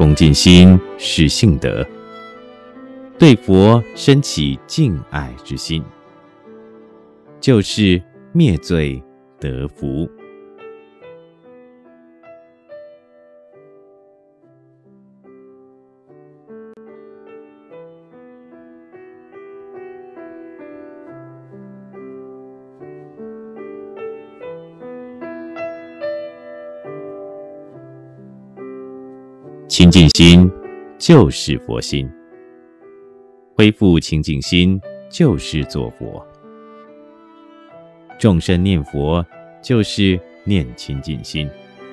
恭敬心是信德，对佛生起敬爱之心，就是灭罪得福。清净心就是佛心，恢复清净心就是做佛。众生念佛就是念清净心。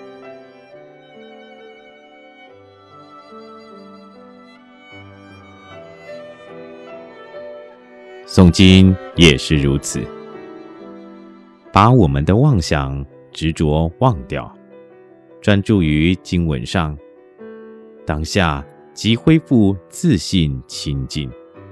诵经也是如此，把我们的妄想执着忘掉，专注于经文上，当下即恢复自信清净。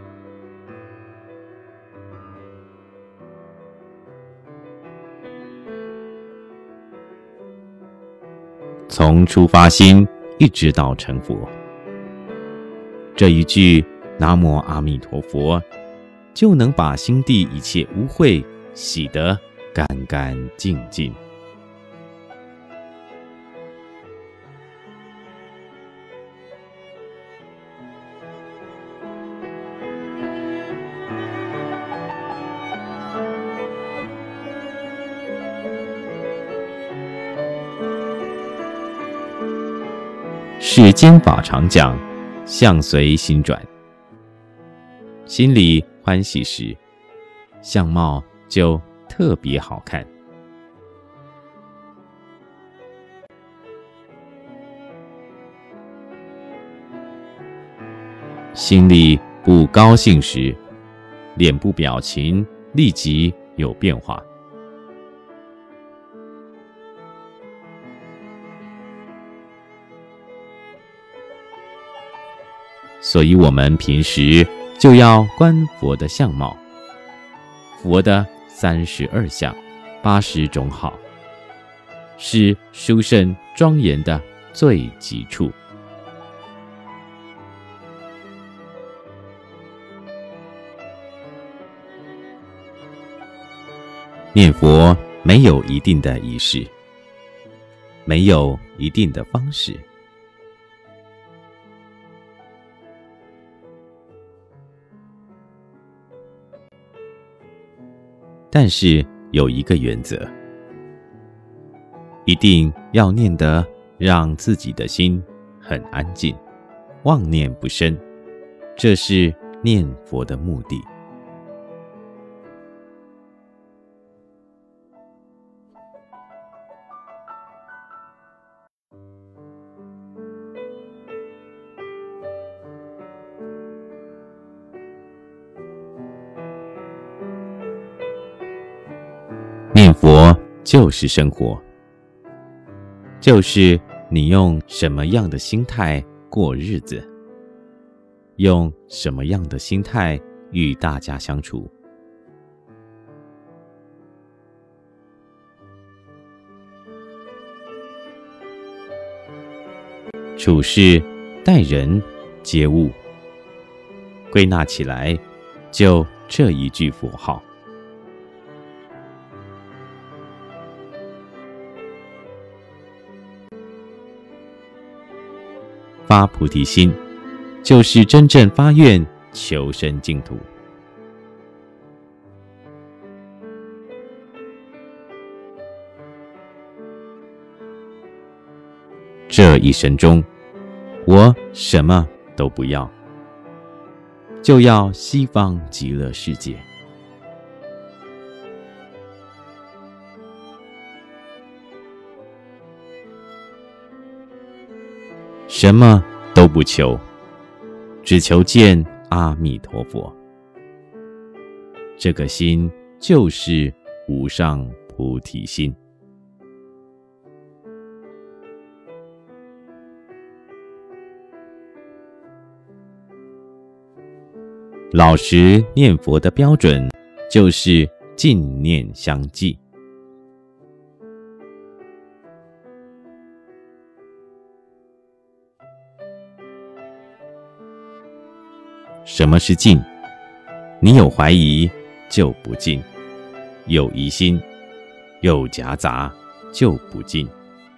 从出发心一直到成佛，这一句南无阿弥陀佛，就能把心地一切污秽洗得干干净净。世间法常讲，相随心转。心里欢喜时，相貌就特别好看。心里不高兴时，脸部表情立即有变化。所以我们平时就要观佛的相貌，佛的32相80种好，是殊胜庄严的最极处。念佛没有一定的仪式，没有一定的方式，但是有一个原则，一定要念得让自己的心很安静，妄念不生，这是念佛的目的。念佛就是生活，就是你用什么样的心态过日子，用什么样的心态与大家相处。处事待人接物，归纳起来就这一句佛号。发菩提心，就是真正发愿求生净土。这一生中，我什么都不要，就要西方极乐世界。什么都不求，只求见阿弥陀佛。这个心就是无上菩提心。老实念佛的标准就是净念相继。 什么是敬？你有怀疑就不敬，有疑心，有夹杂就不敬。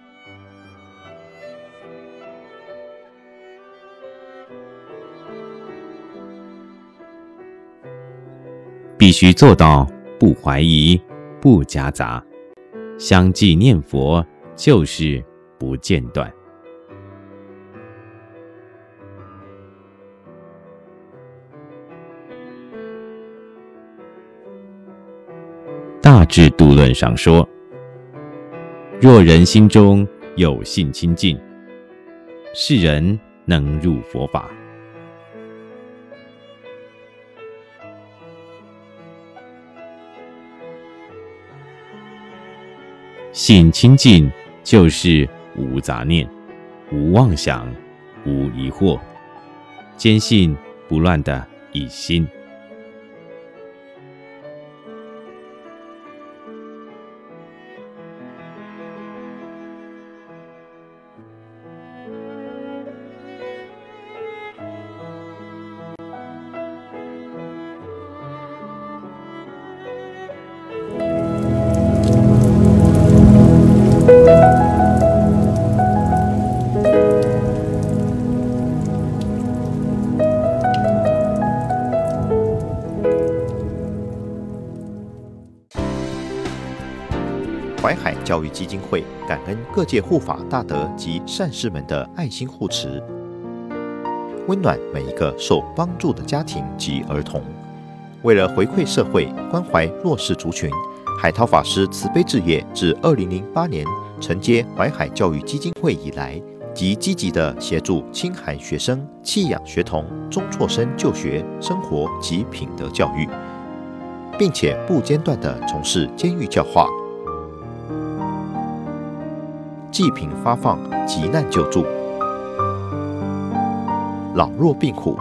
必须做到不怀疑、不夹杂，相继念佛就是不间断。大智度论上说，若人心中有信清净，是人能入佛法。信清净就是无杂念、无妄想、无疑惑，坚信不乱的一心。 淮海教育基金会感恩各界护法大德及善士们的爱心护持，温暖每一个受帮助的家庭及儿童。为了回馈社会、关怀弱势族群，海涛法师慈悲置业自2008年承接淮海教育基金会以来，即积极地协助清寒学生、弃养学童、中辍生就学、生活及品德教育，并且不间断地从事监狱教化、济贫发放、急难救助、老弱病苦、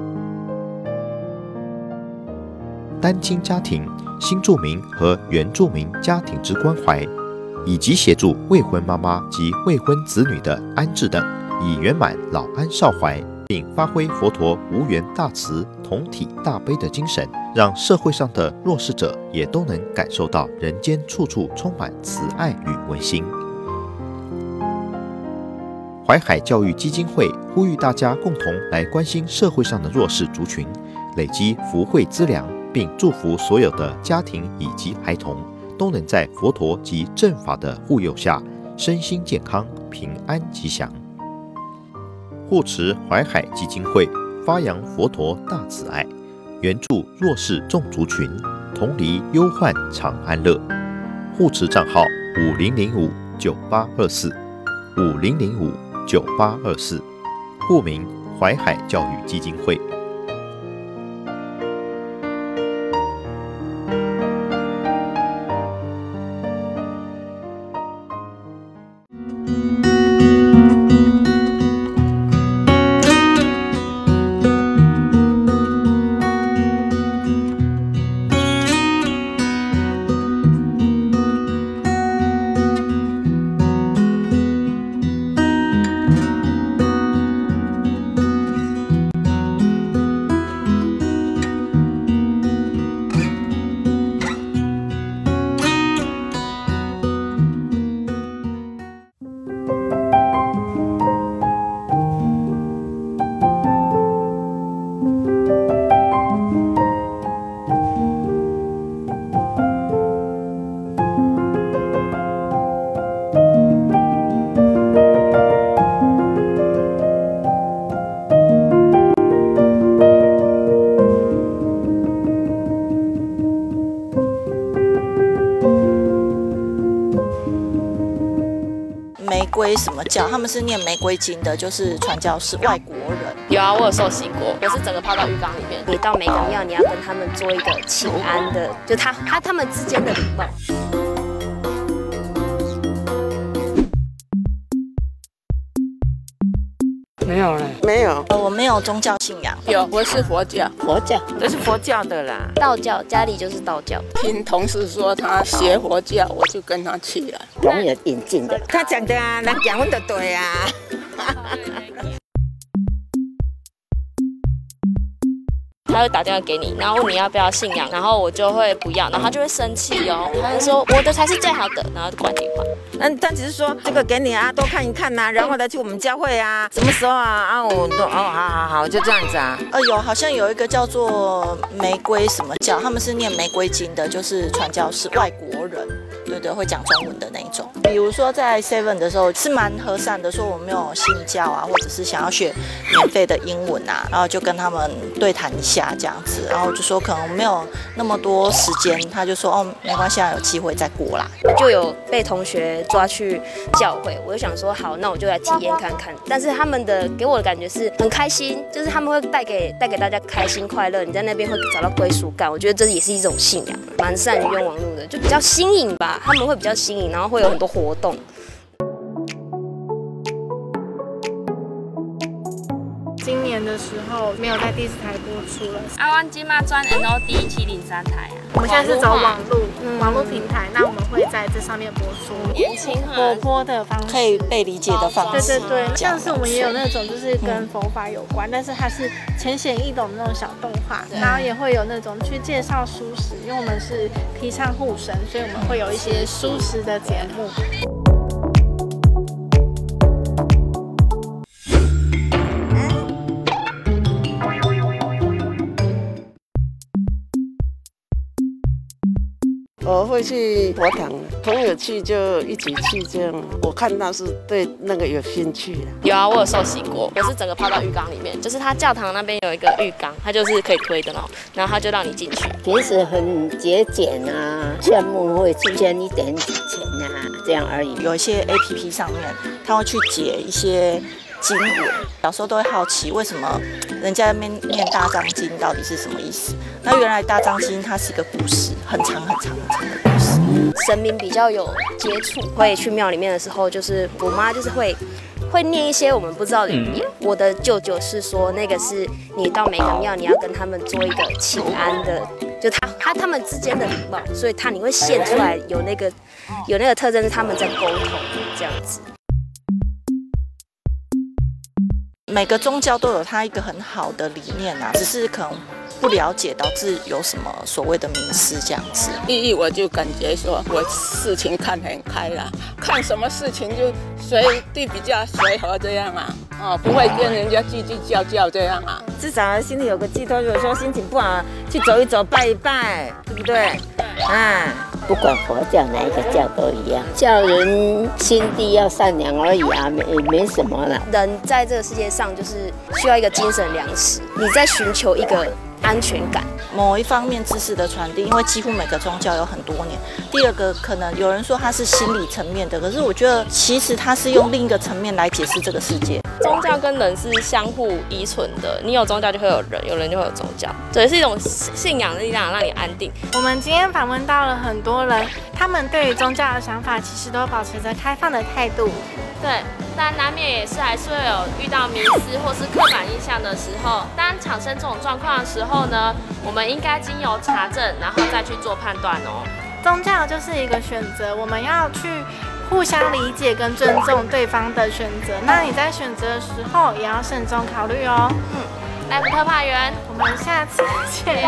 单亲家庭、新住民和原住民家庭之关怀，以及协助未婚妈妈及未婚子女的安置等，以圆满老安少怀，并发挥佛陀无缘大慈、同体大悲的精神，让社会上的弱势者也都能感受到人间处处充满慈爱与温馨。淮海教育基金会呼吁大家共同来关心社会上的弱势族群，累积福慧资粮，并祝福所有的家庭以及孩童都能在佛陀及正法的护佑下，身心健康、平安吉祥。护持淮海基金会，发扬佛陀大慈爱，援助弱势众族群，同离忧患常安乐。护持账号5005-9824，5005-9824，户名淮海教育基金会。 玫瑰什么教？他们是念玫瑰经的，就是传教士，外国人。 有啊，我有受洗过，我是整个泡到浴缸里面。 你到每个庙，你要跟他们做一个请安的，就他们之间的礼貌。 没有嘞， 没有。 我没有宗教信仰。 有，我是佛教，这是佛教的啦。 道教家里就是道教。 听同事说他学佛教，我就跟他去了。 龙也引进的。 他讲的啊，人讲的对啊。 他会打电话给你，然后问你要不要信仰，然后我就会不要，然后他就会生气哦，他就说我的才是最好的，然后就挂电话。 但只是说这个给你啊，多看一看呐，然后再去我们教会啊，什么时候啊我都好，就这样子啊。 好像有一个叫做玫瑰什么教，他们是念玫瑰经的，就是传教士，外国人。对，会讲中文的那一种。比如说在 Seven 的时候是蛮和善的，说我没有信教啊，或者是想要学免费的英文啊，然后就跟他们对谈一下这样子，然后就说可能没有那么多时间，他就说没关系啊，有机会再过来。 就有被同学抓去教会，我就想说好，那我就来体验看看。但是他们的给我的感觉是很开心，就是他们会带给大家开心快乐，你在那边会找到归属感，我觉得这也是一种信仰，蛮善于用网络的，就比较新颖吧。他们会比较新颖，然后会有很多活动。 今年的时候没有在第4台播出了。 阿湾金马专 NOD 703台啊。 我们现在是走网络平台，那我们会在这上面播出年轻活泼的方式， 可以被理解的方式。 对，像是我们也有那种就是跟佛法有关，但是它是浅显易懂的那种小动画，然后也会有那种去介绍蔬食，因为我们是提倡护生，所以我们会有一些蔬食的节目。 我会去佛堂，朋友去就一起去，这样我看到是对那个有兴趣的。 有啊，我有受洗过，我是整个泡到浴缸里面，就是他教堂那边有一个浴缸，它就是可以推的哦，然后他就让你进去。 平时很节俭啊，项目会出现一点钱啊，这样而已。 有一些 APP 上面，他会去解一些经文，小时候都会好奇为什么人家那边念大藏经到底是什么意思。那原来大藏经它是一个故事，很长的故事。 神明比较有接触，会去庙里面的时候，就是我妈就是会念一些我们不知道的语言。我的舅舅是说，那个是你到每个庙，你要跟他们做一个请安的，就他们之间的礼貌，所以你会现出来有那个特征是他们在沟通这样子。 每个宗教都有它一个很好的理念啊，只是可能不了解，导致有什么所谓的迷思这样子。 第一，我就感觉说我事情看很开啦，看什么事情就比较随和这样啊，不会跟人家计计较较这样啊。 至少心里有个寄托，如果说心情不好，去走一走，拜一拜，对不对？ 不管佛教哪一个教都一样，叫人心地要善良而已啊，没什么了。 人在这个世界上就是需要一个精神粮食，你在寻求一个安全感。 某一方面知识的传递，因为几乎每个宗教有很多年。第二个，可能有人说它是心理层面的，可是我觉得其实它是用另一个层面来解释这个世界。 宗教跟人是相互依存的，你有宗教就会有人，有人就会有宗教，对，是一种信仰的力量，让你安定。 我们今天访问到了很多人，他们对于宗教的想法其实都保持着开放的态度。 对，但难免也是还是会有遇到迷思或是刻板印象的时候。当产生这种状况的时候呢，我们应该经由查证，然后再去做判断哦。 宗教就是一个选择，我们要去互相理解跟尊重对方的选择。那你在选择的时候也要慎重考虑哦。 来福特派员， 我们下次见。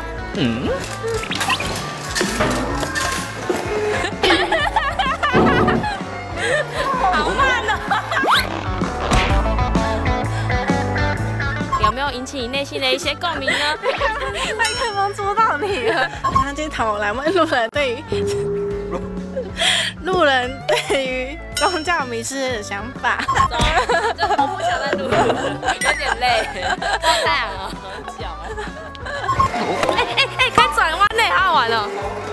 好慢哦！有没有引起你内心的一些共鸣呢？ 麦克风捉到你了。那这场我来问路人对于宗教迷思的想法。 我不想再录了，有点累，太阳啊，脚啊。可以转弯呢，好好玩哦。